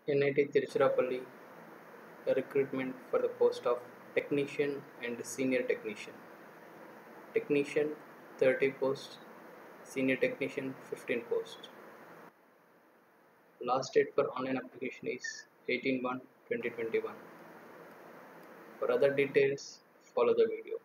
NIT Tiruchirappalli recruitment for the post of technician and senior technician. Technician 30 posts, senior technician 15 posts. Last date for online application is 18/1/2021. For other details, follow the video.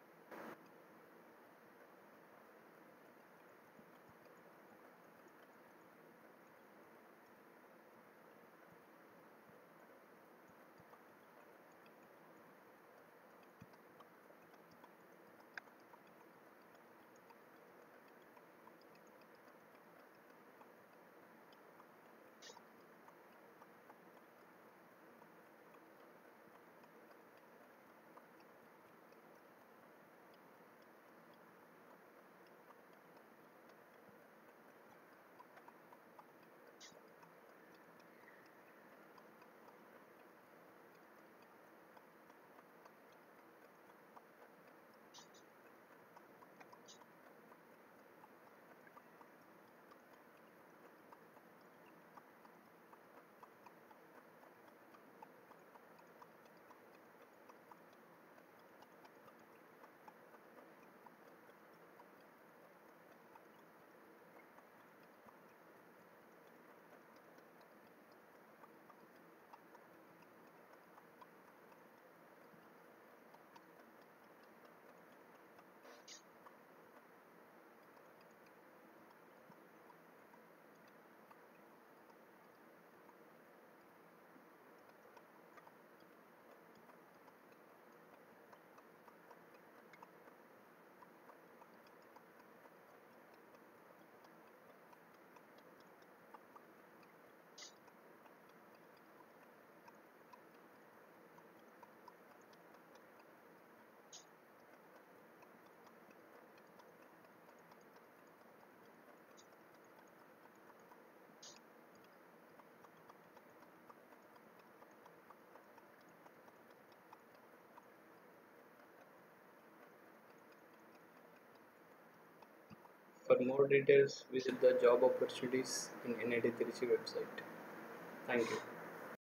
For more details, visit the job opportunities in NIT Trichy website. Thank you.